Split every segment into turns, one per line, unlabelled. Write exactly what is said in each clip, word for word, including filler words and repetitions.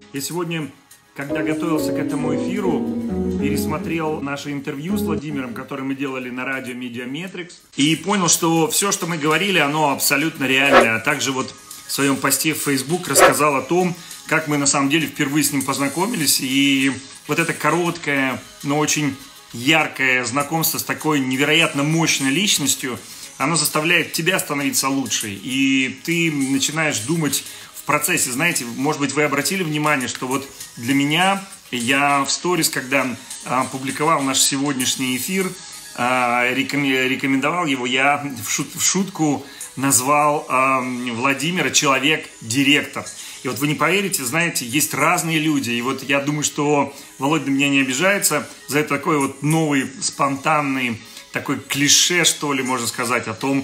Я сегодня, когда готовился к этому эфиру, пересмотрел наше интервью с Владимиром, которое мы делали на радио Медиаметрикс, и понял, что все, что мы говорили, оно абсолютно реальное. А также вот в своем посте в Facebook рассказал о том, как мы на самом деле впервые с ним познакомились. И вот это короткое, но очень яркое знакомство с такой невероятно мощной личностью, оно заставляет тебя становиться лучше. И ты начинаешь думать в процессе. Знаете, может быть, вы обратили внимание, что вот для меня, я в сторис, когда а, публиковал наш сегодняшний эфир, а, рекомендовал его, я в, шут, в шутку назвал а, Владимира человек-директор. И вот вы не поверите, знаете, есть разные люди. И вот я думаю, что Володя на меня не обижается за такой вот новый, спонтанный, такой клише, что ли, можно сказать, о том,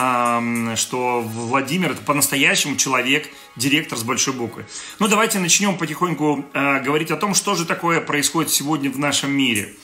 что Владимир – это по-настоящему человек, директор с большой буквы. Ну, давайте начнем потихоньку говорить о том, что же такое происходит сегодня в нашем мире.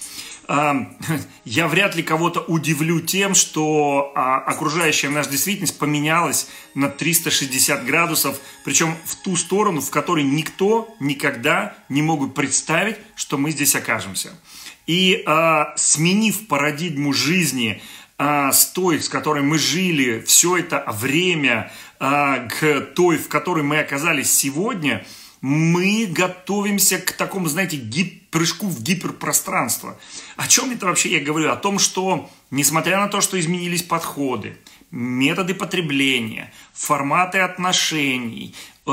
Я вряд ли кого-то удивлю тем, что окружающая наша действительность поменялась на триста шестьдесят градусов, причем в ту сторону, в которой никто никогда не мог представить, что мы здесь окажемся. И сменив парадигму жизни с той, с которой мы жили все это время, к той, в которой мы оказались сегодня, мы готовимся к такому, знаете, гип- прыжку в гиперпространство. О чем это вообще я говорю? О том, что, несмотря на то, что изменились подходы, методы потребления, форматы отношений,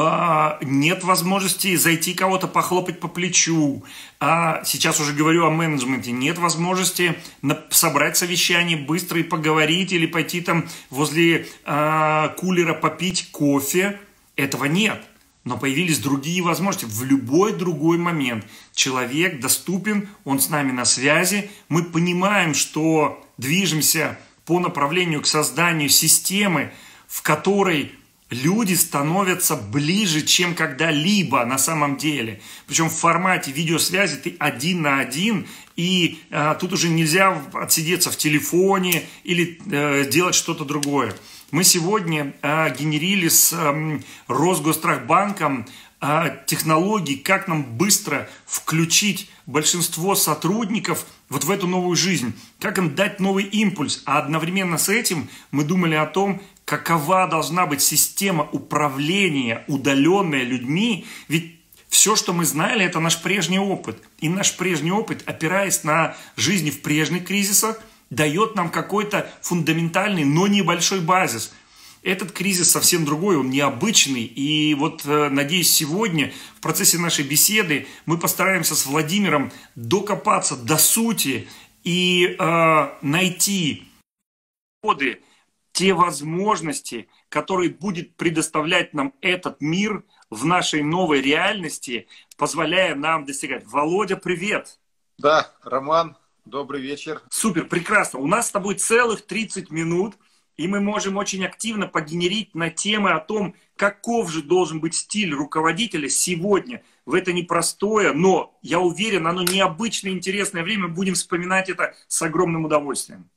нет возможности зайти кого-то похлопать по плечу, а сейчас уже говорю о менеджменте, нет возможности собрать совещание быстро и поговорить или пойти там возле а, кулера попить кофе, этого нет. Но появились другие возможности. В любой другой момент человек доступен, он с нами на связи. Мы понимаем, что движемся по направлению к созданию системы, в которой люди становятся ближе, чем когда-либо на самом деле. Причем в формате видеосвязи ты один на один, и а, тут уже нельзя отсидеться в телефоне или а, делать что-то другое. Мы сегодня а, генерили с а, Росгострахбанком а, технологии, как нам быстро включить большинство сотрудников вот в эту новую жизнь, как им дать новый импульс. А одновременно с этим мы думали о том, какова должна быть система управления, удаленная людьми, ведь все, что мы знали, это наш прежний опыт. И наш прежний опыт, опираясь на жизни в прежних кризисах, дает нам какой-то фундаментальный, но небольшой базис. Этот кризис совсем другой, он необычный. И вот, надеюсь, сегодня в процессе нашей беседы мы постараемся с Владимиром докопаться до сути и э, найти ходы, те возможности, которые будет предоставлять нам этот мир в нашей новой реальности, позволяя нам достигать. Володя, привет!
Да, Роман, добрый вечер.
Супер, прекрасно. У нас с тобой целых тридцать минут, и мы можем очень активно погенерить на темы о том, каков же должен быть стиль руководителя сегодня, в это непростое, но, я уверен, оно необычное, интересное время. Будем вспоминать это с огромным удовольствием.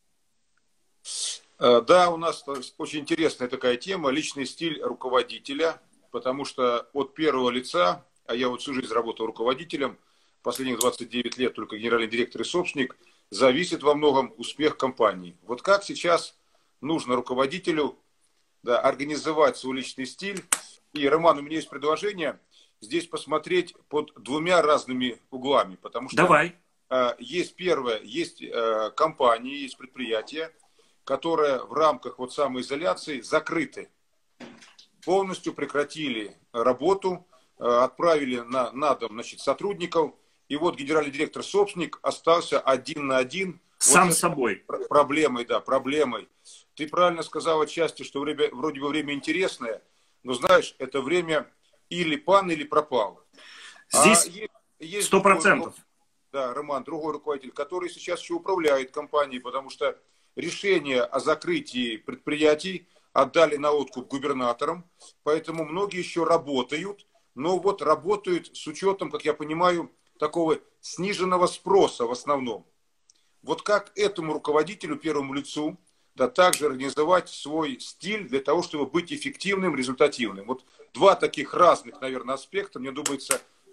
Да, у нас очень интересная такая тема, личный стиль руководителя, потому что от первого лица, а я вот всю жизнь работал руководителем, последних двадцать девять лет только генеральный директор и собственник, зависит во многом успех компании. Вот как сейчас нужно руководителю, да, организовать свой личный стиль. И, Роман, у меня есть предложение здесь посмотреть под двумя разными углами, потому что
Давай.
Э, есть первое, есть э, компании, есть предприятия, которые в рамках вот самоизоляции закрыты, полностью прекратили работу, отправили на, на дом, значит, сотрудников, и вот генеральный директор-собственник остался один на один.
Сам
вот
с собой.
Проблемой, да, проблемой. Ты правильно сказал отчасти, что время, вроде бы время интересное, но знаешь, это время или пан, или пропал.
Здесь сто процентов.
Да, Роман, другой руководитель, который сейчас еще управляет компанией, потому что решение о закрытии предприятий отдали на откуп губернаторам, поэтому многие еще работают, но вот работают с учетом, как я понимаю, такого сниженного спроса в основном. Вот как этому руководителю, первому лицу, да, также организовать свой стиль для того, чтобы быть эффективным, результативным. Вот два таких разных, наверное, аспекта, мне думается,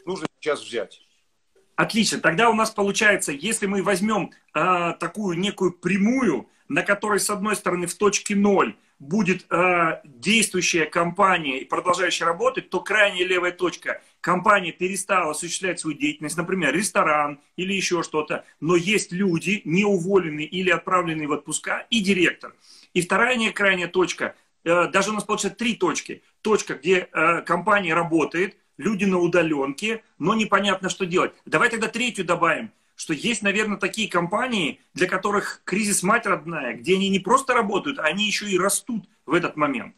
нужно сейчас взять.
Отлично. Тогда у нас получается, если мы возьмем э, такую некую прямую, на которой, с одной стороны, в точке ноль будет э, действующая компания и продолжающая работать, то крайняя левая точка. Компания перестала осуществлять свою деятельность, например, ресторан или еще что-то, но есть люди, не уволенные или отправленные в отпуска, и директор. И вторая крайняя точка, э, даже у нас получается три точки. Точка, где э, компания работает, люди на удаленке, но непонятно, что делать. Давай тогда третью добавим, что есть, наверное, такие компании, для которых кризис мать родная, где они не просто работают, а они еще и растут в этот момент.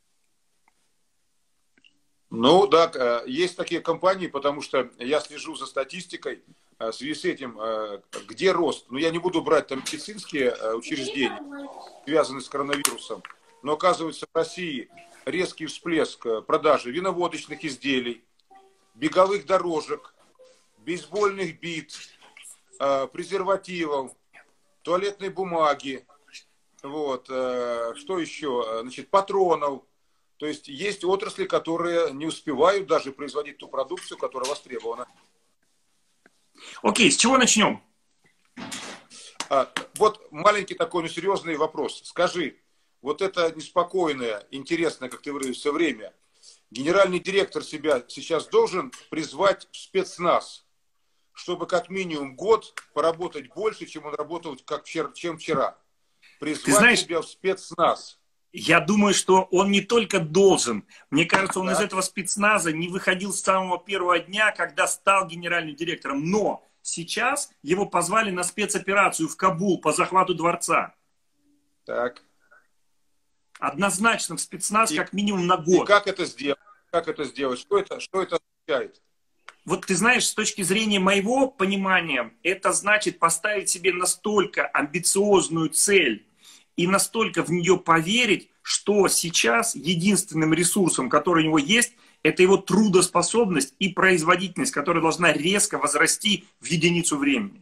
Ну да, есть такие компании, потому что я слежу за статистикой в связи с этим, где рост. Ну, я не буду брать там медицинские учреждения, связанные с коронавирусом, но оказывается в России резкий всплеск продажи виноводочных изделий, беговых дорожек, бейсбольных бит, презервативов, туалетной бумаги, вот, что еще, значит, патронов. То есть есть отрасли, которые не успевают даже производить ту продукцию, которая востребована.
Окей, с чего начнем?
А, вот маленький такой, ну, серьезный вопрос. Скажи, вот это неспокойное, интересное, как ты выразился, время, генеральный директор себя сейчас должен призвать в спецназ, чтобы как минимум год поработать больше, чем он работал как вчера, чем вчера. Призвать
знаешь,
себя в спецназ.
Я думаю, что он не только должен. Мне кажется, он
да.
из этого спецназа не выходил с самого первого дня, когда стал генеральным директором. Но сейчас его позвали на спецоперацию в Кабул по захвату дворца.
Так.
Однозначно в спецназ
и,
как минимум на год.
И как это сделать? Как это сделать? Что это, что это означает?
Вот ты знаешь, с точки зрения моего понимания, это значит поставить себе настолько амбициозную цель и настолько в нее поверить, что сейчас единственным ресурсом, который у него есть, это его трудоспособность и производительность, которая должна резко возрасти в единицу времени.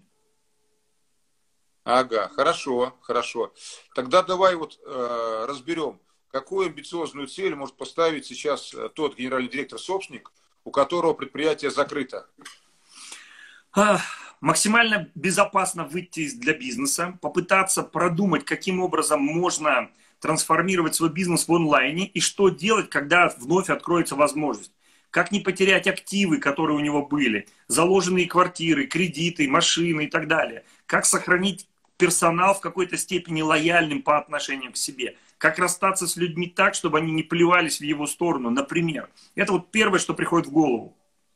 Ага, хорошо, хорошо. Тогда давай вот э, разберем, какую амбициозную цель может поставить сейчас тот генеральный директор-собственник, у которого предприятие закрыто.
Максимально безопасно выйти для бизнеса, попытаться продумать, каким образом можно трансформировать свой бизнес в онлайне и что делать, когда вновь откроется возможность. Как не потерять активы, которые у него были, заложенные квартиры, кредиты, машины и так далее. Как сохранить персонал в какой-то степени лояльным по отношению к себе. Как расстаться с людьми так, чтобы они не плевались в его сторону, например. Это вот первое, что приходит в голову.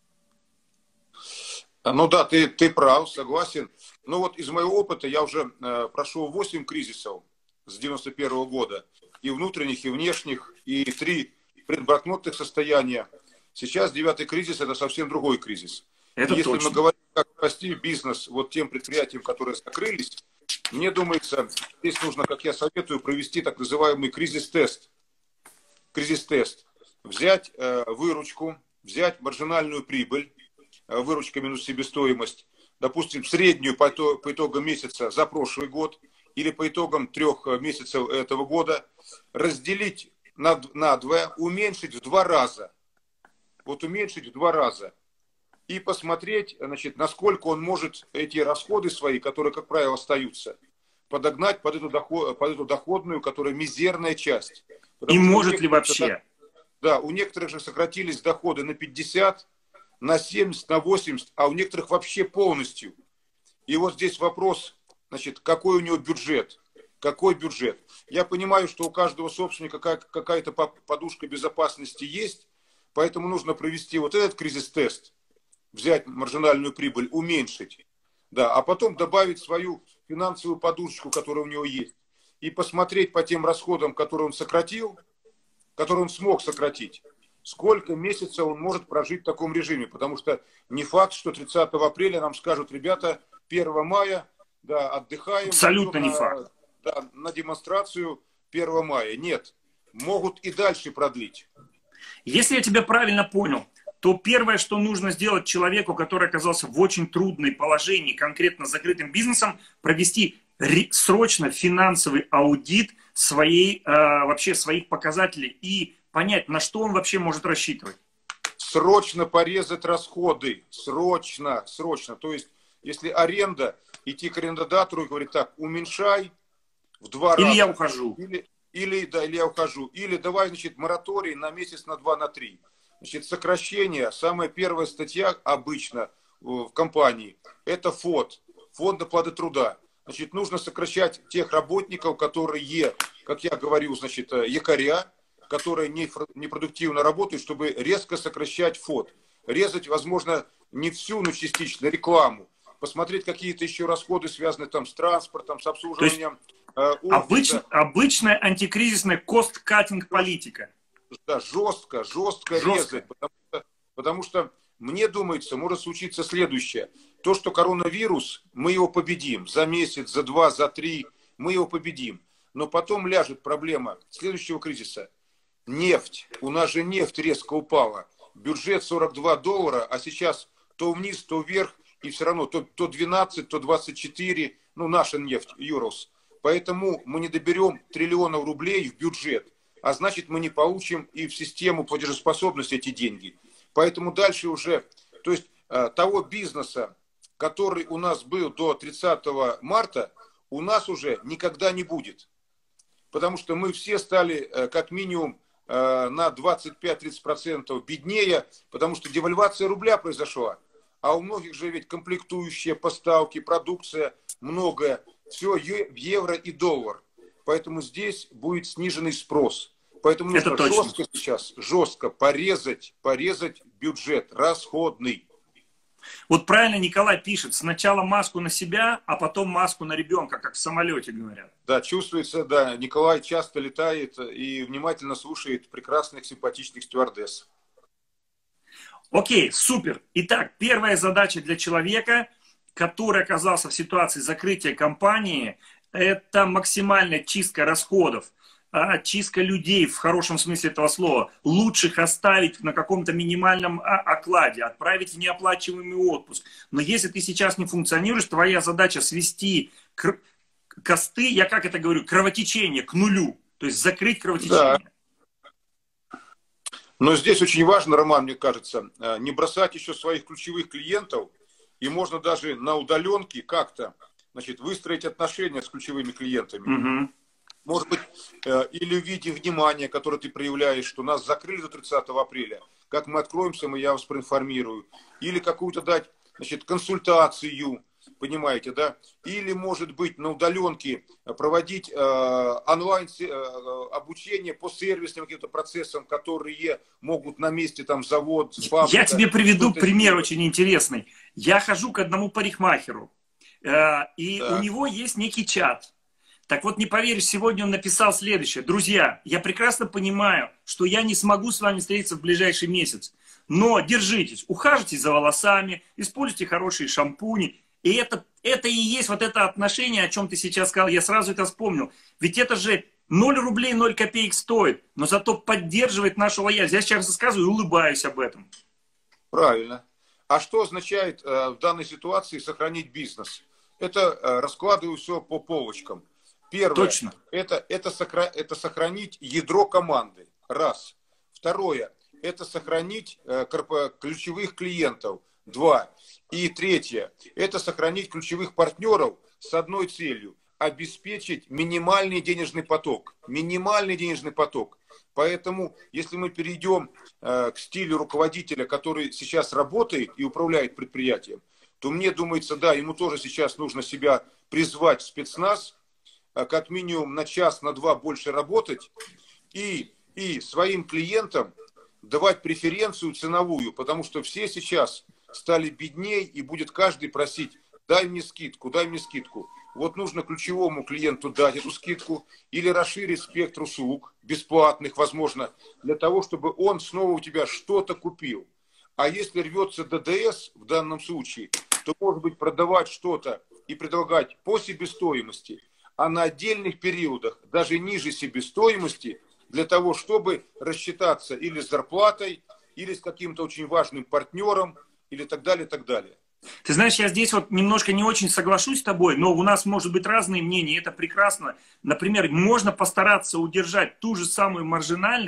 Ну да, ты, ты прав, согласен. Но вот из моего опыта я уже э, прошел восемь кризисов с девяносто первого года. И внутренних, и внешних, и три предбанкротных состояния. Сейчас девятый кризис – это совсем другой кризис.
Это
Если
точно.
мы говорим, как спасти бизнес вот тем предприятиям, которые закрылись, мне думается, здесь нужно, как я советую, провести так называемый кризис-тест. Кризис-тест. Взять э, выручку, взять маржинальную прибыль, выручка минус себестоимость, допустим, среднюю по итогам месяца за прошлый год или по итогам трех месяцев этого года, разделить на, на два, уменьшить в два раза. Вот уменьшить в два раза. И посмотреть, значит, насколько он может эти расходы свои, которые, как правило, остаются, подогнать под эту, доход, под эту доходную, которая мизерная часть. Потому
И может ли вообще?
Так, да, у некоторых же сократились доходы на пятьдесят, на семьдесят, на восемьдесят, а у некоторых вообще полностью. И вот здесь вопрос, значит, какой у него бюджет? Какой бюджет? Я понимаю, что у каждого собственника какая-то подушка безопасности есть, поэтому нужно провести вот этот кризис-тест, взять маржинальную прибыль, уменьшить, да, а потом добавить свою финансовую подушечку, которая у него есть, и посмотреть по тем расходам, которые он сократил, которые он смог сократить, сколько месяцев он может прожить в таком режиме. Потому что не факт, что тридцатого апреля нам скажут: ребята, первого мая, да, отдыхаем.
Абсолютно не
на,
факт.
Да, на демонстрацию первого мая. Нет, могут и дальше продлить.
Если я тебя правильно понял, то первое, что нужно сделать человеку, который оказался в очень трудном положении, конкретно с закрытым бизнесом, провести срочно финансовый аудит своей, э, вообще своих показателей и понять, на что он вообще может рассчитывать.
срочно порезать расходы. Срочно, срочно. То есть, если аренда, идти к арендодатору и говорить, так, уменьшай в два
Или
раза.
я ухожу.
Или, или, да, или я ухожу. Или давай, значит, мораторий на месяц, на два, на три. Значит, сокращение, самая первая статья обычно в компании, это ФОД, фонд оплаты труда. Значит, нужно сокращать тех работников, которые, как я говорю, значит, якоря, которые непродуктивно работают, чтобы резко сокращать ФОД. Резать, возможно, не всю, но частично рекламу. Посмотреть какие-то еще расходы, связанные там с транспортом, с обслуживанием э,
обыч, обычная антикризисная кост-каттинг политика.
Да, жестко, жестко, жестко. резать. Потому что, потому что, мне думается, может случиться следующее. То, что коронавирус, мы его победим. За месяц, за два, за три мы его победим. Но потом ляжет проблема следующего кризиса. Нефть. У нас же нефть резко упала. Бюджет сорок два доллара, а сейчас то вниз, то вверх. И все равно то, то двенадцать, то двадцать четыре. Ну, наша нефть, Юрос. Поэтому мы не доберем триллионов рублей в бюджет. А значит, мы не получим и в систему платежеспособности эти деньги. Поэтому дальше уже, то есть того бизнеса, который у нас был до тридцатого марта, у нас уже никогда не будет. Потому что мы все стали как минимум на двадцать пять — тридцать процентов беднее, потому что девальвация рубля произошла. А у многих же ведь комплектующие, поставки, продукция, многое, все в евро и доллар. Поэтому здесь будет сниженный спрос. Поэтому нужно жестко сейчас, жестко порезать, порезать бюджет расходный.
Вот правильно Николай пишет, сначала маску на себя, а потом маску на ребенка, как в самолете говорят.
Да, чувствуется, да, Николай часто летает и внимательно слушает прекрасных, симпатичных стюардесс.
Окей, супер. Итак, первая задача для человека, который оказался в ситуации закрытия компании, это максимальная чистка расходов. Чистка людей в хорошем смысле этого слова. Лучше их оставить на каком-то минимальном окладе, отправить в неоплачиваемый отпуск. Но если ты сейчас не функционируешь, твоя задача свести косты, я как это говорю, кровотечение к нулю. То есть закрыть кровотечение.
Да. Но здесь очень важно, Роман, мне кажется, не бросать еще своих ключевых клиентов. И можно даже на удаленке как-то, значит, выстроить отношения с ключевыми клиентами. Угу. Может быть, или в виде внимания, которое ты проявляешь, что нас закрыли до тридцатого апреля. Как мы откроемся, мы я вас проинформирую. Или какую-то дать, значит, консультацию, понимаете, да? Или, может быть, на удаленке проводить э, онлайн э, обучение по сервисным каким-то процессам, которые могут на месте, там, завод, фабрика.
Я тебе приведу пример очень интересный. Я хожу к одному парикмахеру, э, и да. У него есть некий чат. Так вот, не поверишь, сегодня он написал следующее. Друзья, я прекрасно понимаю, что я не смогу с вами встретиться в ближайший месяц. Но держитесь, ухаживайте за волосами, используйте хорошие шампуни. И это, это и есть вот это отношение, о чем ты сейчас сказал. Я сразу это вспомнил. Ведь это же ноль рублей, ноль копеек стоит. Но зато поддерживает нашу лояльность. Я сейчас рассказываю и улыбаюсь об этом.
Правильно. А что означает э, в данной ситуации сохранить бизнес? Это э, раскладываю все по полочкам. Первое, Точно. Это, это, сохра... это сохранить ядро команды. Раз. Второе, это сохранить э, корп... ключевых клиентов. Два. И третье, это сохранить ключевых партнеров с одной целью. Обеспечить минимальный денежный поток. Минимальный денежный поток. Поэтому, если мы перейдем э, к стилю руководителя, который сейчас работает и управляет предприятием, то мне думается, да, ему тоже сейчас нужно себя призвать в спецназ, как минимум на час, на два больше работать и, и своим клиентам давать преференцию ценовую, потому что все сейчас стали бедней и будет каждый просить, дай мне скидку, дай мне скидку. Вот нужно ключевому клиенту дать эту скидку или расширить спектр услуг, бесплатных, возможно, для того, чтобы он снова у тебя что-то купил. А если рвется ДДС в данном случае, то, может быть, продавать что-то и предлагать по себестоимости, а на отдельных периодах, даже ниже себестоимости, для того, чтобы рассчитаться или с зарплатой, или с каким-то очень важным партнером, или так далее, так далее.
Ты знаешь, я здесь вот немножко не очень соглашусь с тобой, но у нас может быть разные мнения, это прекрасно. Например, можно постараться удержать ту же самую маржинальность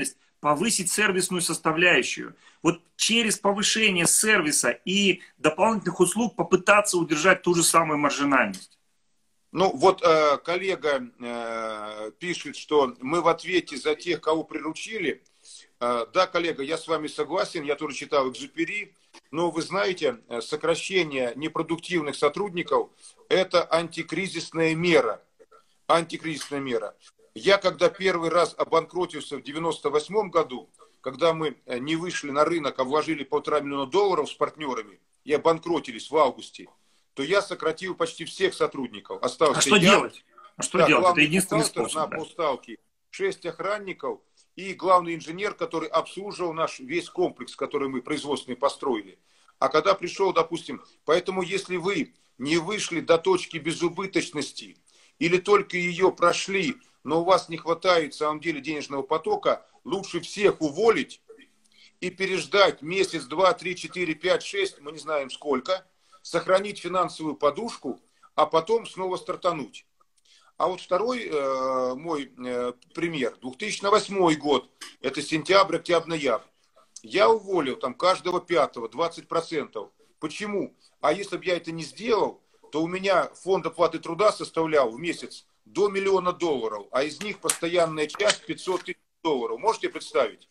повысить сервисную составляющую. Вот через повышение сервиса и дополнительных услуг попытаться удержать ту же самую маржинальность.
Ну, вот э, коллега э, пишет, что мы в ответе за тех, кого приручили. Э, да, коллега, я с вами согласен, я тоже читал Экзюпери, но вы знаете, сокращение непродуктивных сотрудников – это антикризисная мера. Антикризисная мера. Я, когда первый раз обанкротился в девяносто восьмом году, когда мы не вышли на рынок, а вложили полтора миллиона долларов с партнерами и обанкротились в августе, то я сократил почти всех сотрудников. Остался
а что
я,
делать? А что
да,
делать? Это единственный
бухгалтер
способ.
на
Да.
полставки, шесть охранников и главный инженер, который обслуживал наш весь комплекс, который мы производственный построили. А когда пришел, допустим, поэтому если вы не вышли до точки безубыточности или только ее прошли, но у вас не хватает, в самом деле, денежного потока, лучше всех уволить и переждать месяц, два, три, четыре, пять, шесть, мы не знаем сколько, сохранить финансовую подушку, а потом снова стартануть. А вот второй э, мой э, пример, две тысячи восьмой год, это сентябрь, октябрь, ноябрь. Я уволил там каждого пятого, двадцать процентов. Почему? А если бы я это не сделал, то у меня фонд оплаты труда составлял в месяц до миллиона долларов, а из них постоянная часть пятьсот тысяч долларов. Можете представить?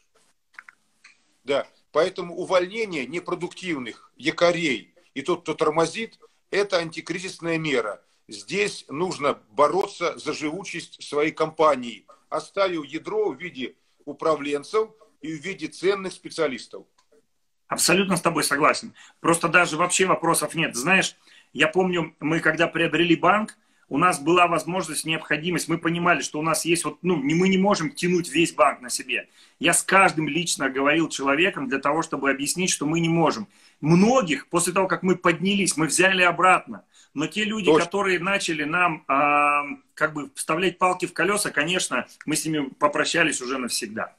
Да. Поэтому увольнение непродуктивных якорей и тот, кто тормозит, это антикризисная мера. Здесь нужно бороться за живучесть своей компании, оставив ядро в виде управленцев и в виде ценных специалистов.
Абсолютно с тобой согласен. Просто даже вообще вопросов нет. Знаешь, я помню, мы когда приобрели банк, у нас была возможность, необходимость, мы понимали, что у нас есть, вот, ну, мы не можем тянуть весь банк на себе. Я с каждым лично говорил человеком для того, чтобы объяснить, что мы не можем. Многих, после того, как мы поднялись, мы взяли обратно. Но те люди, Точно. которые начали нам э, как бы вставлять палки в колеса, конечно, мы с ними попрощались уже навсегда.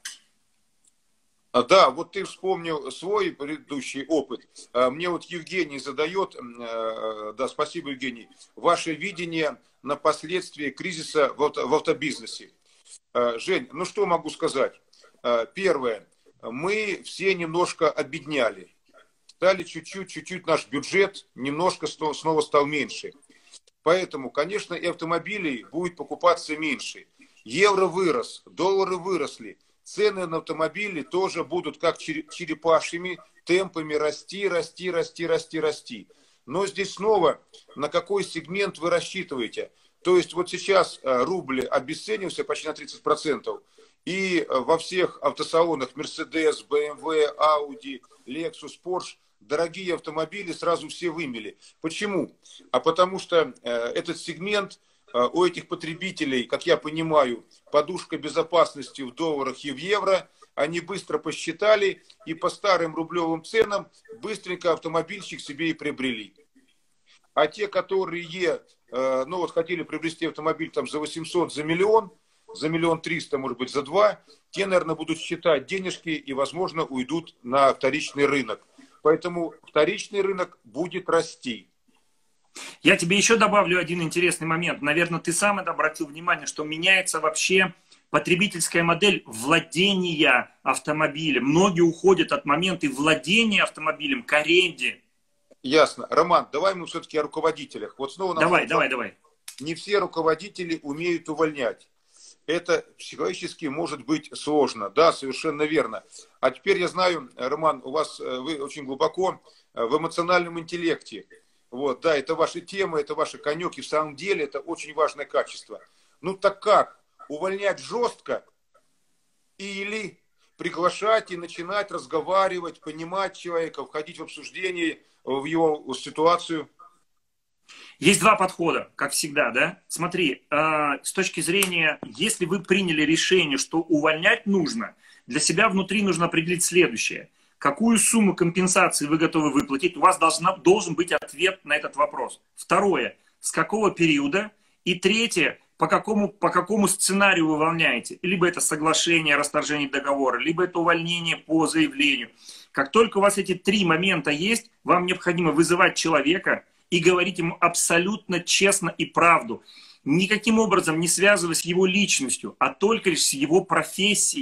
Да, вот ты вспомнил свой предыдущий опыт. Мне вот Евгений задает, да, спасибо, Евгений, ваше видение на последствия кризиса в автобизнесе. Жень, ну что могу сказать? Первое, мы все немножко обедняли. Стали чуть-чуть, чуть-чуть наш бюджет немножко снова стал меньше. Поэтому, конечно, и автомобилей будет покупаться меньше. Евро вырос, доллары выросли. Цены на автомобили тоже будут как черепашьими темпами расти, расти, расти, расти, расти. Но здесь снова, на какой сегмент вы рассчитываете? То есть вот сейчас рубль обесценился почти на тридцать процентов. И во всех автосалонах Mercedes, бэ эм вэ, Audi, Lexus, Porsche дорогие автомобили сразу все вымели. Почему? А потому что этот сегмент... У этих потребителей, как я понимаю, подушка безопасности в долларах и в евро, они быстро посчитали и по старым рублевым ценам быстренько автомобильчик себе и приобрели. А те, которые ну, вот, хотели приобрести автомобиль там, за восемьсот, за миллион, за миллион триста, может быть, за два, те, наверное, будут считать денежки и, возможно, уйдут на вторичный рынок. Поэтому вторичный рынок будет расти.
Я тебе еще добавлю один интересный момент. Наверное, ты сам это обратил внимание, что меняется вообще потребительская модель владения автомобилем. Многие уходят от момента владения автомобилем к аренде.
Ясно. Роман, давай мы все-таки о руководителях. Вот снова
давай, давай, давай.
Не все руководители умеют увольнять. Это психологически может быть сложно. Да, совершенно верно. А теперь я знаю, Роман, у вас, вы очень глубоко в эмоциональном интеллекте. Вот, да, это ваша тема, это ваши конек, и в самом деле это очень важное качество. Ну так как? Увольнять жестко или приглашать и начинать разговаривать, понимать человека, входить в обсуждение, в его ситуацию?
Есть два подхода, как всегда, да? Смотри, э, с точки зрения, если вы приняли решение, что увольнять нужно, для себя внутри нужно определить следующее. Какую сумму компенсации вы готовы выплатить, у вас должна, должен быть ответ на этот вопрос. Второе, с какого периода. И третье, по какому, по какому сценарию вы увольняете. Либо это соглашение о расторжении договора, либо это увольнение по заявлению. Как только у вас эти три момента есть, вам необходимо вызывать человека и говорить ему абсолютно честно и правду. Никаким образом не связываясь с его личностью, а только лишь с его профессией,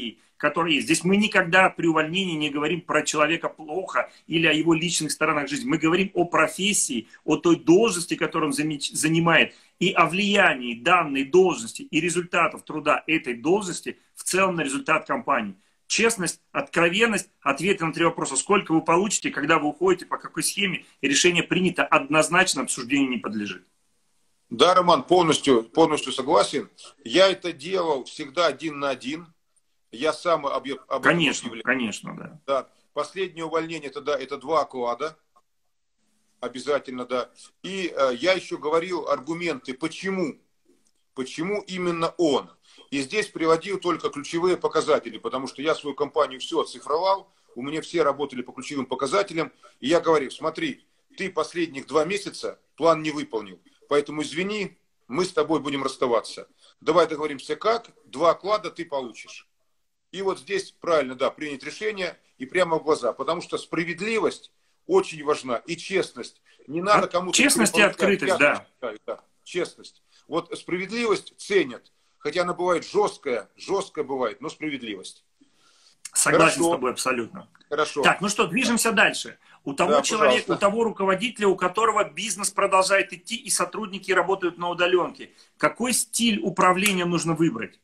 которые есть. Здесь мы никогда при увольнении не говорим про человека плохо или о его личных сторонах жизни. Мы говорим о профессии, о той должности, которую он занимает, и о влиянии данной должности и результатов труда этой должности в целом на результат компании. Честность, откровенность, ответы на три вопроса. Сколько вы получите, когда вы уходите, по какой схеме, и решение принято однозначно, обсуждению не подлежит.
Да, Роман, полностью, полностью согласен. Я это делал всегда один на один. Я сам об, об
конечно,
этом
конечно, да.
да. Последнее увольнение, это, да, это два оклада. Обязательно, да. И э, я еще говорил аргументы, почему. Почему именно он. И здесь приводил только ключевые показатели, потому что я свою компанию все оцифровал, у меня все работали по ключевым показателям, и я говорил, смотри, ты последних два месяца план не выполнил, поэтому извини, мы с тобой будем расставаться. Давай договоримся как, два оклада ты получишь. И вот здесь правильно, да, принять решение и прямо в глаза, потому что справедливость очень важна и честность. Не надо кому-то...
Честность и открытость, да.
да. Да, честность. Вот справедливость ценят. Хотя она бывает жесткая, жесткая бывает, но справедливость.
Согласен
Хорошо.
с тобой абсолютно.
Хорошо.
Так, ну что, движемся дальше. У того
да,
человека,
пожалуйста.
у того руководителя, у которого бизнес продолжает идти, и сотрудники работают на удаленке. Какой стиль управления нужно выбрать?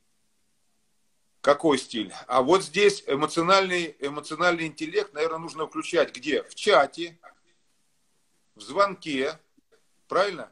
Какой стиль? А вот здесь эмоциональный, эмоциональный интеллект, наверное, нужно включать где? В чате, в звонке, правильно?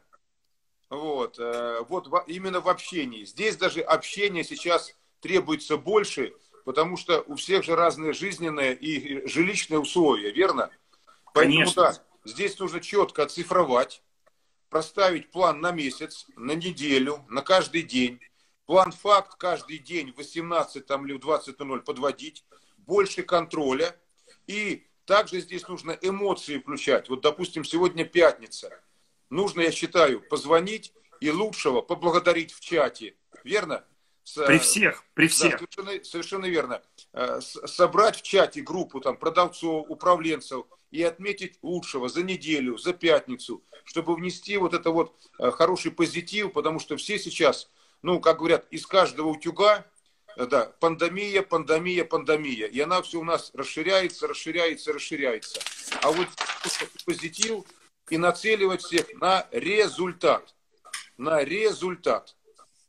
Вот, вот именно в общении. Здесь даже общение сейчас требуется больше, потому что у всех же разные жизненные и жилищные условия, верно? Поэтому,
конечно.
Да, здесь нужно четко оцифровать, проставить план на месяц, на неделю, на каждый день. План-факт каждый день в восемнадцать там, или в двадцать ноль ноль подводить, больше контроля. И также здесь нужно эмоции включать. Вот, допустим, сегодня пятница. Нужно, я считаю, позвонить и лучшего поблагодарить в чате. Верно?
При всех, при всех.
Да, совершенно, совершенно верно. Собрать в чате группу там, продавцов, управленцев и отметить лучшего за неделю, за пятницу, чтобы внести вот это вот хороший позитив, потому что все сейчас, ну, как говорят, из каждого утюга, да, пандемия, пандемия, пандемия. И она все у нас расширяется, расширяется, расширяется. А вот позитив... и нацеливать всех на результат. На результат.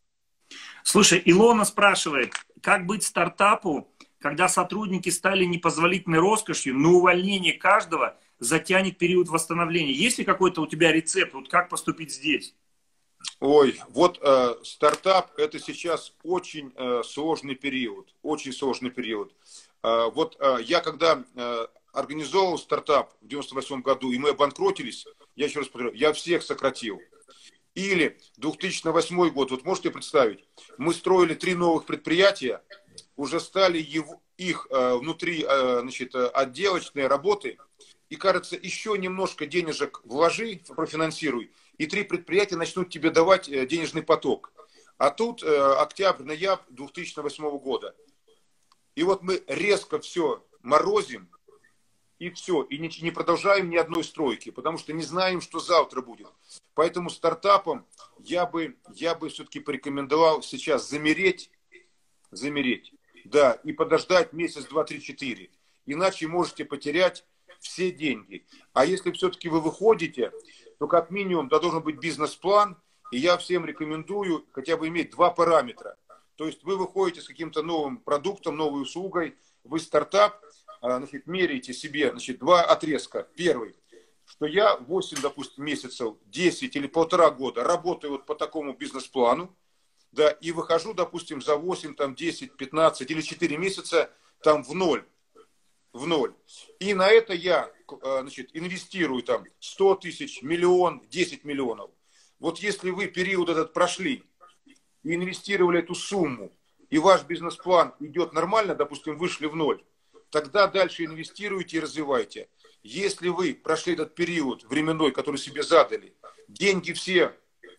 Слушай, Илона спрашивает, как быть стартапу, когда сотрудники стали непозволительной роскошью, но увольнение каждого затянет период восстановления? Есть ли какой-то у тебя рецепт, вот как поступить здесь?
Ой, вот э, стартап это сейчас очень э, сложный период. Очень сложный период. Э, вот э, я когда... Э, организовал стартап в девяносто восьмом году, и мы обанкротились, я еще раз повторю, я всех сократил. Или две тысячи восьмой год, вот можете представить, мы строили три новых предприятия, уже стали его, их э, внутри э, значит, отделочные работы, и, кажется, еще немножко денежек вложи, профинансируй, и три предприятия начнут тебе давать э, денежный поток. А тут э, октябрь-ноябрь две тысячи восьмого года. И вот мы резко все морозим, и все, и не, не продолжаем ни одной стройки, потому что не знаем, что завтра будет. Поэтому стартапам я бы, я бы все-таки порекомендовал сейчас замереть, замереть, да, и подождать месяц, два, три, четыре. Иначе можете потерять все деньги. А если все-таки вы выходите, то как минимум да, должен быть бизнес-план, и я всем рекомендую хотя бы иметь два параметра. То есть вы выходите с каким-то новым продуктом, новой услугой, вы стартап, значит, меряете себе, значит, два отрезка. Первый, что я восемь, допустим, месяцев, десять или полтора года работаю вот по такому бизнес-плану, да, и выхожу, допустим, за восемь, там, десять, пятнадцать или четыре месяца там в ноль. В ноль. И на это я, значит, инвестирую там сто тысяч, миллион, десять миллионов. Вот если вы период этот прошли и инвестировали эту сумму, и ваш бизнес-план идет нормально, допустим, вышли в ноль, тогда дальше инвестируйте и развивайте. Если вы прошли этот период временной, который себе задали, деньги все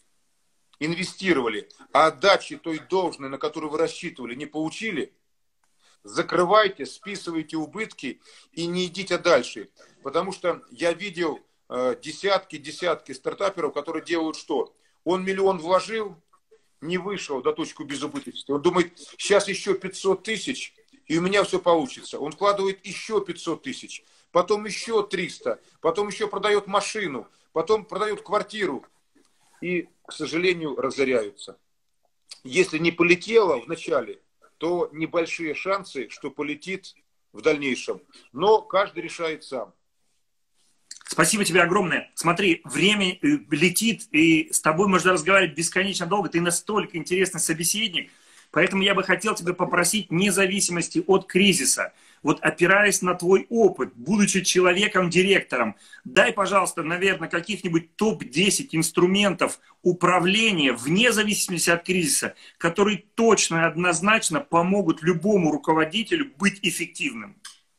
инвестировали, а отдачи той должной, на которую вы рассчитывали, не получили, закрывайте, списывайте убытки и не идите дальше. Потому что я видел десятки-десятки стартаперов, которые делают что? Он миллион вложил, не вышел до точки безубыточности. Он думает, сейчас еще пятьсот тысяч, и у меня все получится. Он вкладывает еще пятьсот тысяч, потом еще триста, потом еще продает машину, потом продает квартиру. И, к сожалению, разоряются. Если не полетело в начале, то небольшие шансы, что полетит в дальнейшем. Но каждый решает сам.
Спасибо тебе огромное. Смотри, время летит, и с тобой можно разговаривать бесконечно долго. Ты настолько интересный собеседник. Поэтому я бы хотел тебя попросить, вне зависимости от кризиса, вот опираясь на твой опыт, будучи человеком-директором, дай, пожалуйста, наверное, каких-нибудь топ десять инструментов управления, вне зависимости от кризиса, которые точно и однозначно помогут любому руководителю быть эффективным.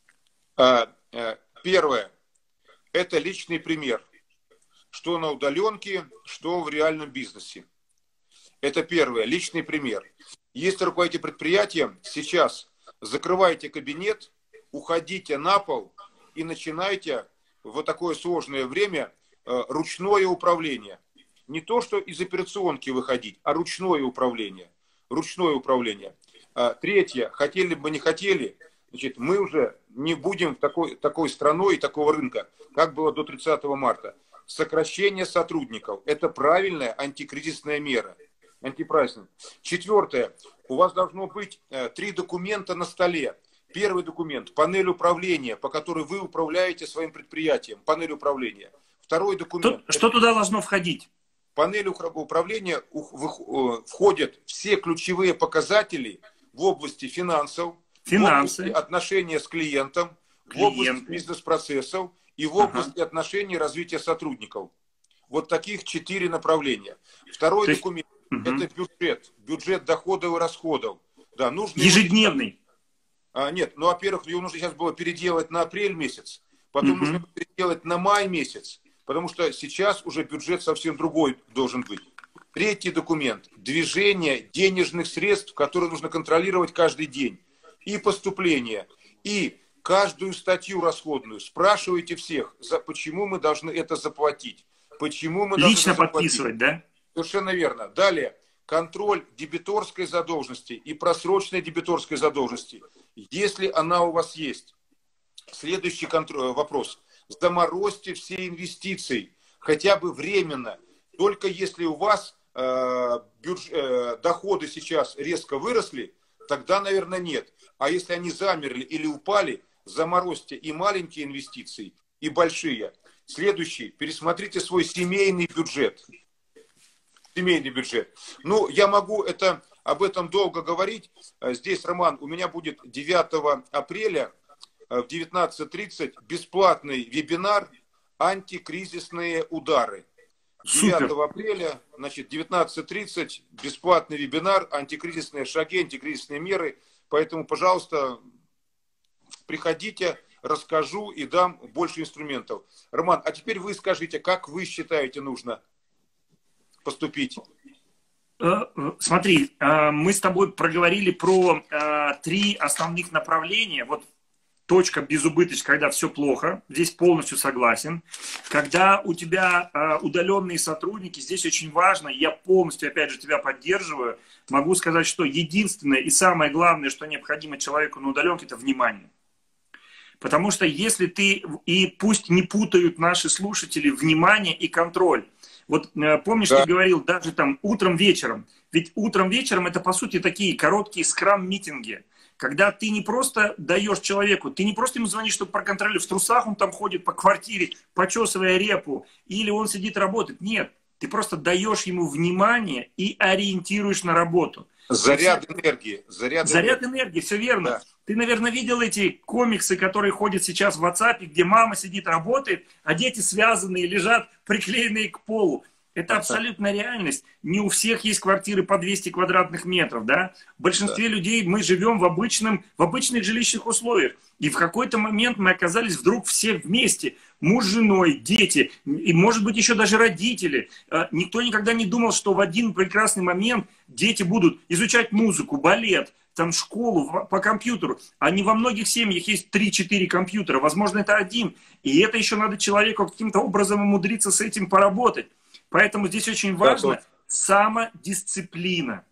Первое. Это личный пример. Что на удаленке, что в реальном бизнесе. Это первое. Личный пример. Если руководите предприятием, сейчас закрывайте кабинет, уходите на пол и начинайте в такое сложное время ручное управление. Не то, что из операционки выходить, а ручное управление. Ручное управление. Третье. Хотели бы, не хотели, значит, мы уже не будем такой, такой страной и такого рынка, как было до тридцатого марта. Сокращение сотрудников. Это правильная антикризисная мера. Антипраздник. Четвертое. У вас должно быть э, три документа на столе. Первый документ – панель управления, по которой вы управляете своим предприятием. Панель управления. Второй документ.
Что, что туда должно входить?
В панель управления входят все ключевые показатели в области финансов,
Финансы.
в области отношения с клиентом,
Клиенты.
в области бизнес-процессов и в области ага. отношений развития сотрудников. Вот таких четыре направления. Второй То документ. Есть... Это бюджет. Бюджет доходов и расходов. Да, нужно
Ежедневный.
А, нет, ну, во-первых, его нужно сейчас было переделать на апрель месяц, потом угу. нужно переделать на май месяц, потому что сейчас уже бюджет совсем другой должен быть. Третий документ. Движение денежных средств, которые нужно контролировать каждый день. И поступление. И каждую статью расходную. Спрашивайте всех, за, почему мы должны это заплатить. Почему мы
Лично
должны
подписывать, да?
Совершенно верно. Далее. Контроль дебиторской задолженности и просроченной дебиторской задолженности. Если она у вас есть. Следующий контроль, вопрос. Заморозьте все инвестиции. Хотя бы временно. Только если у вас э, бюдж, э, доходы сейчас резко выросли, тогда, наверное, нет. А если они замерли или упали, заморозьте и маленькие инвестиции, и большие. Следующий. Пересмотрите свой семейный бюджет. Семейный бюджет. Ну, я могу это, об этом долго говорить. Здесь, Роман, у меня будет девятого апреля в девятнадцать тридцать бесплатный вебинар «Антикризисные удары». девятого апреля, значит, девятнадцать тридцать бесплатный вебинар «Антикризисные шаги, антикризисные меры». Поэтому, пожалуйста, приходите, расскажу и дам больше инструментов. Роман, а теперь вы скажите, как вы считаете нужно поступить?
Смотри, мы с тобой проговорили про три основных направления. Вот точка безубыточная, когда все плохо, здесь полностью согласен. Когда у тебя удаленные сотрудники, здесь очень важно, я полностью, опять же, тебя поддерживаю, могу сказать, что единственное и самое главное, что необходимо человеку на удаленке, это внимание. Потому что если ты, и пусть не путают наши слушатели, внимание и контроль. Вот помнишь, да. Ты говорил даже там утром, вечером. Ведь утром, вечером это по сути такие короткие скрам-митинги. Когда ты не просто даешь человеку, ты не просто ему звонишь, чтобы проконтролировать, в трусах он там ходит по квартире, почесывая репу, или он сидит работает. Нет, ты просто даешь ему внимание и ориентируешь на работу.
Заряд энергии. Заряд,
Заряд энергии. энергии, все верно. Да. Ты, наверное, видел эти комиксы, которые ходят сейчас в WhatsApp, где мама сидит, работает, а дети связанные, лежат, приклеенные к полу. Это абсолютная реальность. Не у всех есть квартиры по двести квадратных метров, да? В большинстве да. людей мы живем в, обычном, в обычных жилищных условиях. И в какой-то момент мы оказались вдруг все вместе. Муж с женой, дети, и, может быть, еще даже родители. Никто никогда не думал, что в один прекрасный момент дети будут изучать музыку, балет, там, школу по компьютеру. А не во многих семьях есть три-четыре компьютера. Возможно, это один. И это еще надо человеку каким-то образом умудриться с этим поработать. Поэтому здесь очень важно самодисциплина.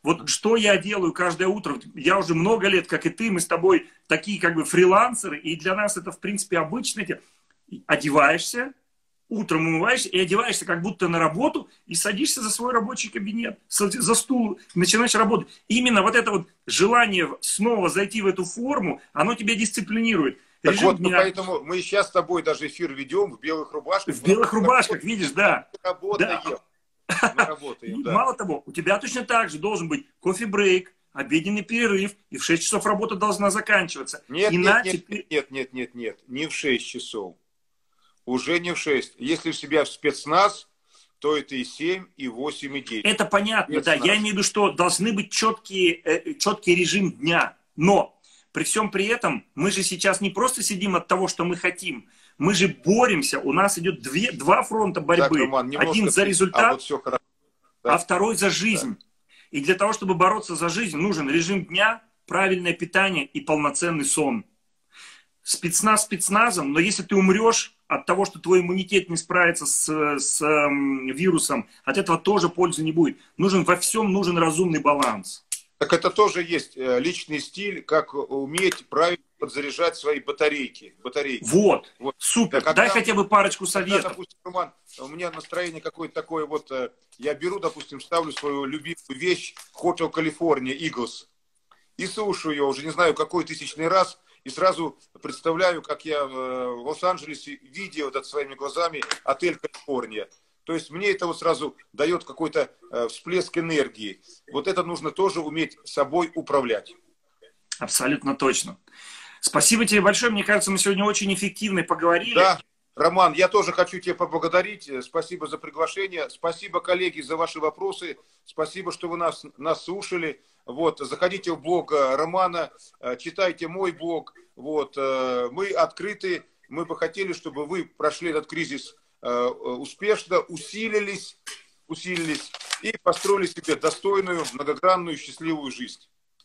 Вот что я делаю каждое утро, я уже много лет, как и ты, мы с тобой такие как бы фрилансеры, и для нас это в принципе обычно. Одеваешься, утром умываешься и одеваешься как будто на работу и садишься за свой рабочий кабинет, за стул, начинаешь работать. Именно вот это вот желание снова зайти в эту форму, оно тебя дисциплинирует.
Так
Режим
вот,
дня...
поэтому мы сейчас с тобой даже эфир ведем в белых рубашках.
В белых рубашках, видишь, да.
Работаем.
Да.
Мы работаем, да.
Мало того, у тебя точно так же должен быть кофе-брейк, обеденный перерыв, и в шесть часов работа должна заканчиваться.
Нет,
Иначе...
нет, нет, нет, нет, нет, не в шесть часов. Уже не в шесть. Если у себя в спецназ, то это и семь, и восемь, и девять.
Это понятно,
спецназ.
Да. Я имею в виду, что должны быть четкие, э, четкий режим дня. Но при всем при этом мы же сейчас не просто сидим от того, что мы хотим. Мы же боремся. У нас идет две, два фронта борьбы.
Так, Роман,
Один за результат,
а, вот все хорошо. Да.
А второй за жизнь. Да. И для того, чтобы бороться за жизнь, нужен режим дня, правильное питание и полноценный сон. Спецназ спецназом, но если ты умрешь от того, что твой иммунитет не справится с, с эм, вирусом, от этого тоже пользы не будет. Нужен во всем нужен разумный баланс.
Так это тоже есть личный стиль, как уметь правильно подзаряжать свои батарейки. батарейки.
Вот, вот. Супер. Да, когда, дай хотя бы парочку советов.
Когда, допустим, Роман, у меня настроение какое-то такое вот, я беру, допустим, ставлю свою любимую вещь Hotel California Eagles и слушаю ее уже не знаю какой тысячный раз, и сразу представляю, как я в Лос-Анджелесе видел вот своими глазами отель Калифорния. То есть мне это вот сразу дает какой-то э, всплеск энергии. Вот это нужно тоже уметь собой управлять.
Абсолютно точно. Спасибо тебе большое. Мне кажется, мы сегодня очень эффективно поговорили.
Да, Роман, я тоже хочу тебя поблагодарить. Спасибо за приглашение. Спасибо, коллеги, за ваши вопросы. Спасибо, что вы нас, нас слушали. Вот, заходите в блог Романа, читайте мой блог. Вот, мы открыты. Мы бы хотели, чтобы вы прошли этот кризис успешно, усилились, усилились и построили себе достойную, многогранную, счастливую жизнь.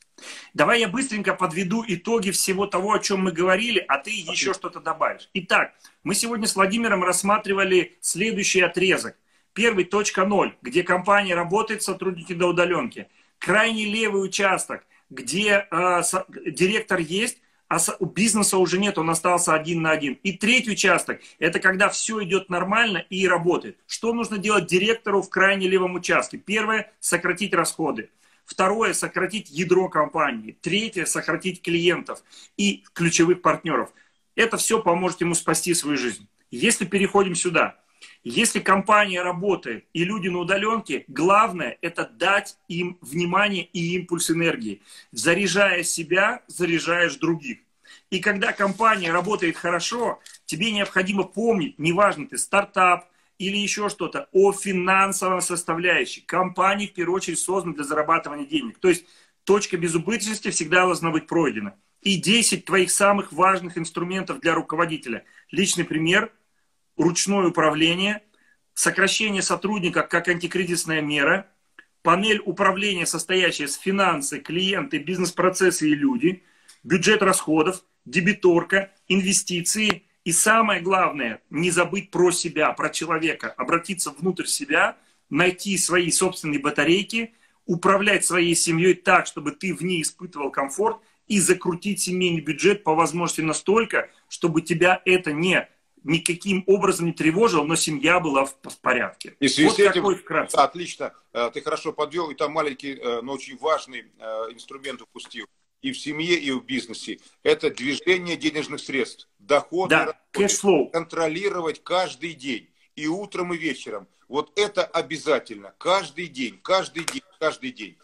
Давай я быстренько подведу итоги всего того, о чем мы говорили, а ты Отлично. Еще что-то добавишь. Итак, мы сегодня с Владимиром рассматривали следующий отрезок. Первый, точка ноль, где компания работает, сотрудники до удаленки. Крайне левый участок, где э, со, директор есть, а у бизнеса уже нет, он остался один на один. И третий участок, это когда все идет нормально и работает. Что нужно делать директору в крайне левом участке? Первое, сократить расходы. Второе, сократить ядро компании. Третье, сократить клиентов и ключевых партнеров. Это все поможет ему спасти свою жизнь. Если переходим сюда, если компания работает и люди на удаленке, главное это дать им внимание и импульс энергии. Заряжая себя, заряжаешь других. И когда компания работает хорошо, тебе необходимо помнить, неважно ты стартап или еще что-то, о финансовой составляющей. Компания в первую очередь создана для зарабатывания денег. То есть точка безубыточности всегда должна быть пройдена. И десять твоих самых важных инструментов для руководителя. Личный пример. Ручное управление, сокращение сотрудников как антикризисная мера, панель управления, состоящая из финансы, клиенты, бизнес-процессы и люди, бюджет расходов, дебиторка, инвестиции и самое главное, не забыть про себя, про человека, обратиться внутрь себя, найти свои собственные батарейки, управлять своей семьей так, чтобы ты в ней испытывал комфорт и закрутить семейный бюджет по возможности настолько, чтобы тебя это не никаким образом не тревожил, но семья была в, в порядке.
И в связи
вот
с этим,
такой вкратце.
Отлично, ты хорошо подвел, и там маленький, но очень важный инструмент упустил. И в семье, и в бизнесе. Это движение денежных средств. Доходы,
да,
расходы, контролировать каждый день. И утром, и вечером. Вот это обязательно. Каждый день, каждый день, каждый день.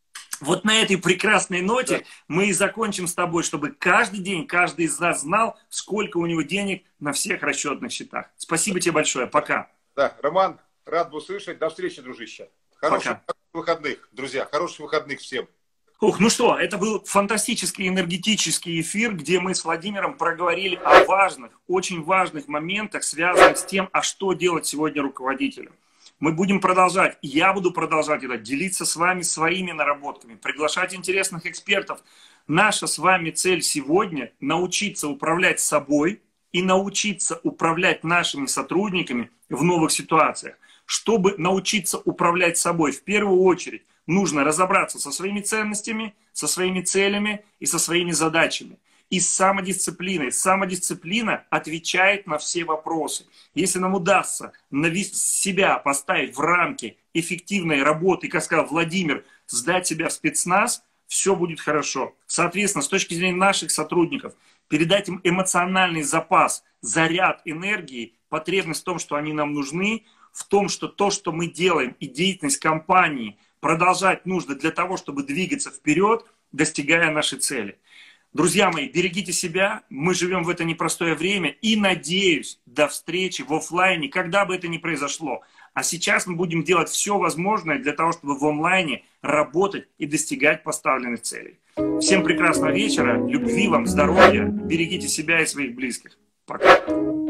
Вот на этой прекрасной ноте
да.
мы и закончим с тобой, чтобы каждый день, каждый из нас знал, сколько у него денег на всех расчетных счетах. Спасибо тебе большое. Пока.
Да, Роман, рад был слышать. До встречи, дружище. Хороших Пока. выходных, друзья. Хороших выходных всем.
Ух, ну что, это был фантастический энергетический эфир, где мы с Владимиром проговорили о важных, очень важных моментах, связанных с тем, а что делать сегодня руководителю. Мы будем продолжать, и я буду продолжать это, делиться с вами своими наработками, приглашать интересных экспертов. Наша с вами цель сегодня – научиться управлять собой и научиться управлять нашими сотрудниками в новых ситуациях. Чтобы научиться управлять собой, в первую очередь, нужно разобраться со своими ценностями, со своими целями и со своими задачами. И с самодисциплиной. Самодисциплина отвечает на все вопросы. Если нам удастся себя поставить в рамки эффективной работы, как сказал Владимир, сдать себя в спецназ, все будет хорошо. Соответственно, с точки зрения наших сотрудников, передать им эмоциональный запас, заряд энергии, потребность в том, что они нам нужны, в том, что то, что мы делаем, и деятельность компании продолжать нужно для того, чтобы двигаться вперед, достигая нашей цели. Друзья мои, берегите себя, мы живем в это непростое время и, надеюсь, до встречи в офлайне, когда бы это ни произошло. А сейчас мы будем делать все возможное для того, чтобы в онлайне работать и достигать поставленных целей. Всем прекрасного вечера, любви вам, здоровья, берегите себя и своих близких. Пока.